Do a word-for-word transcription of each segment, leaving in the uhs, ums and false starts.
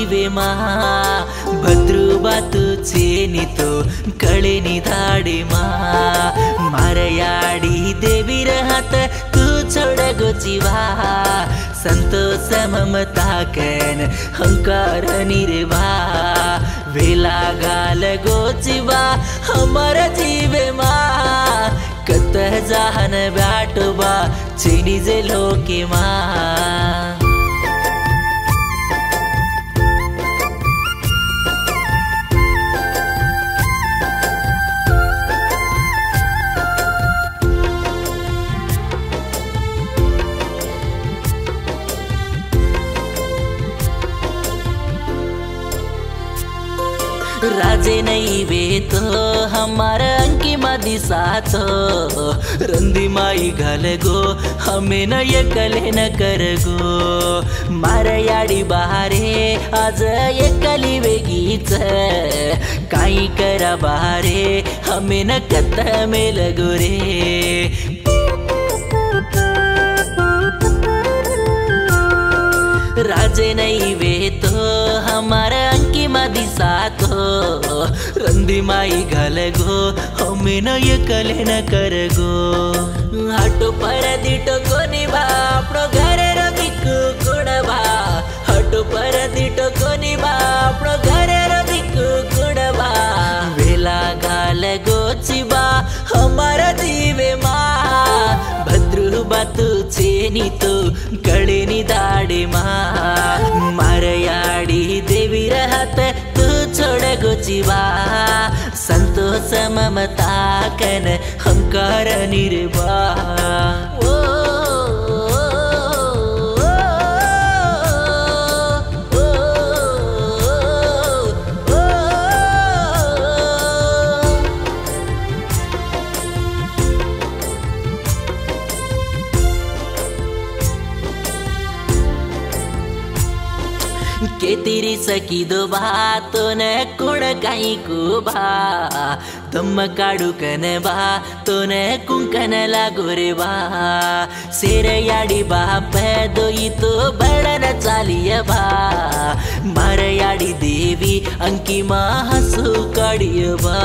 जीवेमा भद्रुबा तुझे नितो कळेनी धाडेमा मारयाडी देवी रहत तू छोड़ गोचिवा संतोष ममता कैन हंकार निर्वा वेला गाल गोचिवा हमर जीवेमा कत जहन बैठबा चीनी जे लोके माँ राजे नहीं वे तो हमारा अंकी मादी साथो रंदी माई घाल गो हमें न ये कले न कर गो मारा याडी बहारे आज ये कली वेगीच काई करा बहारे हमें न कत में लगो रे राजे नहीं वे तो हमारा अंकी मादी साथो रंदी माई घाल गो हमें न ये कले न कर गो हटो पर दिटो कोनी बा अपनो घरे रवि कुकुड़बा हटो पर दिटो कोनी बा अपनो घरे रवि कुकुड़बा वेला घाल गो चिबा हमारा जीवे माँ भद्रु बातु चेनी तो कड़ेनी दाड़े माँ मारयाडी देवी रहत तू छोड़ गोचिवा संतोष ममता कन हंकार निर्वा के तेरी सकी दो बातो न कुण काई को बा तुम काडू कन बा तो न कुंकन लागो रे बा सेर याडी बा पैदोई तो बड़न चालिय बा मार याडी देवी अंकी माँ हसू काड़िय बा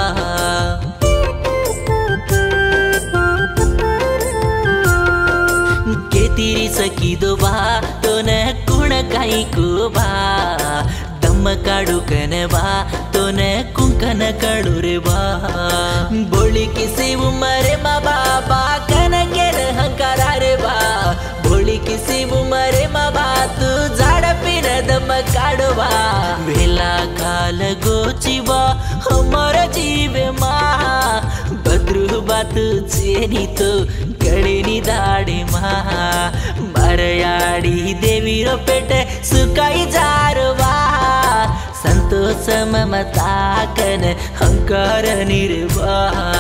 के तेरी सकी दो बा तो न कुण काई को बा दम काडू कन बा तो न कुंकन काडू रे बा बोली किसी उमरे मा बाबा कन गेर हंकारा रे बा बोली किसी उमरे मा बा तू झाड़ पिन दम काडू बा वेला काल गोचिवा हमारा जीवे माँ भद्रु बात चेनी तो कड़ेनी दाड़े माँ मारयाडी देवी रो पेट सुकाई जारवा संतोष ममता कन हंकार निर्वा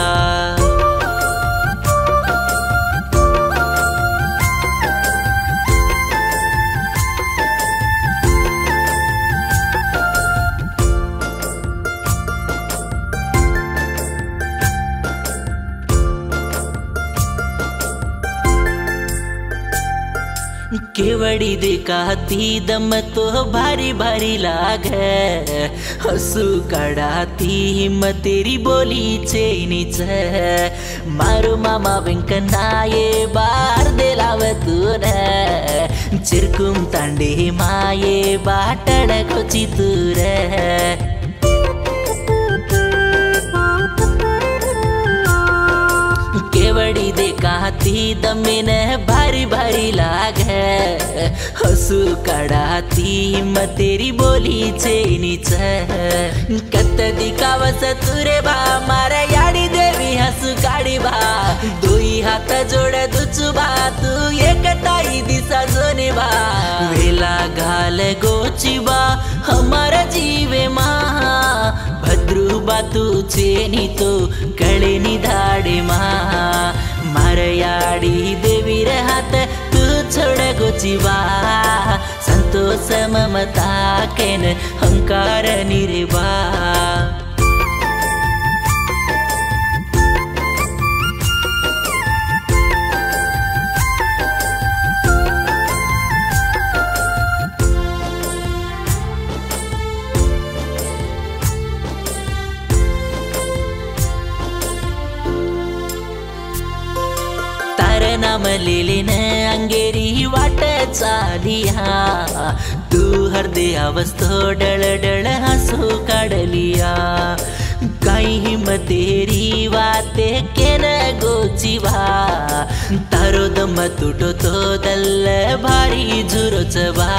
केवड़ी दिखाती दम तो भारी भारी लाग हसू कड़ाती हिम्मत तेरी बोली चेनी मारू मामा वेंकनाये बार देलाव तूर चिरकुम तांडे माये बाटड़ कोची तूर केवड़ी देखाती दमिन भारी भारी लाग हसू कड़ाती हिम्मत तेरी बोली चेनी कत दिखावस तुरे बा मारा याडी देवी हसू काड़ी बा दुई हाथ जोड़ दुचु बा तू एक ताई दिशा जोने बा वेला घाल गोची बा हमारा जीवे माँ भद्रु बातु चेनी तो कड़ेनी धाड़े माँ मारयाडी देवी रहत तू छोड़ गोचिवा संतोष ममता केन हंकार निर्वा नाम लिहिलेन अंगेरी वाट चालिया तू हृदयावस्थो डळडळ हसू काढलिया काही हिमतेरी वाते केन गोचिवा तारो दम तुटो तो दल्ल भारी जुरोचवा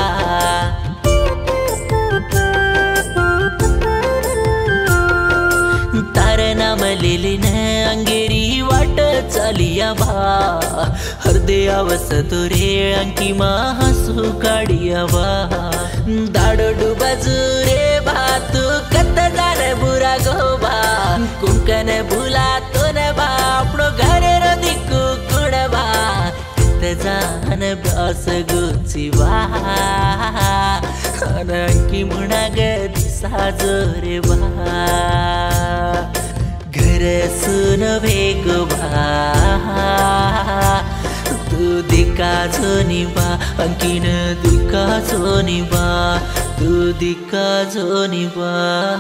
तार नाम लिहिलेन अंगेरी वाट चालिया बा हृदयावस तुरे अंकी मा हसू काढिया बा दाडो डुबाजू रे भातू कत जार बुरा गोबा कुंकन भूला तो न बा अपनो घर रो दिक्कू कुड़बा कत जान ब्यास गोचिवा अंकी मुणा ग दिसा जोरे बा घर सुन भेगो बा तू दिका जोनिबा अंकिन दिका जोनिबा तू दिका जोनिबा।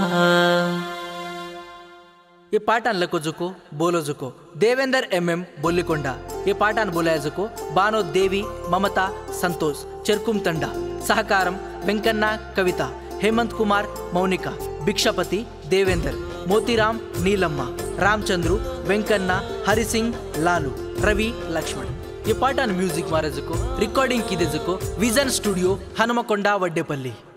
ये पाठान लको जुको बोलो जुको देवेंद्र एम एम बोलिकोंडा। ये पाठान बोलाय जुको बानो देवी ममता संतोष चरकुम तंडा सहकारम वेंकन्ना कविता हेमंत कुमार मौनिका भिक्षापति देवेंद्र मोतीराम नीलम्मा रामचंद्रू वेंकन्ना हरिसिंग लालू रवि लक्ष्मण। ये पाठान म्यूजिक मारे जुको रिकॉर्डिंग की जुको विजन स्टूडियो हनुमकोंडा वड्डेपल्ली।